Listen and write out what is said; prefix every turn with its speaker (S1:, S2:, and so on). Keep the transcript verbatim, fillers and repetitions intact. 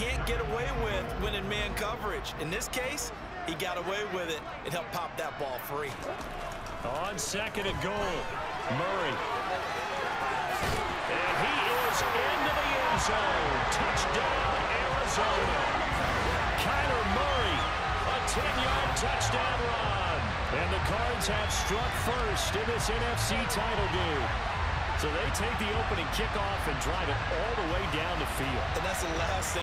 S1: can't get away with winning man coverage. In this case, he got away with it and helped pop that ball free.
S2: On second and goal, Murray. And he is into the end zone. Touchdown, Arizona. Kyler Murray, a ten-yard touchdown run. And the Cards have struck first in this N F C title game. So they take the opening kickoff and drive it all the way down the field.
S1: And that's the last thing.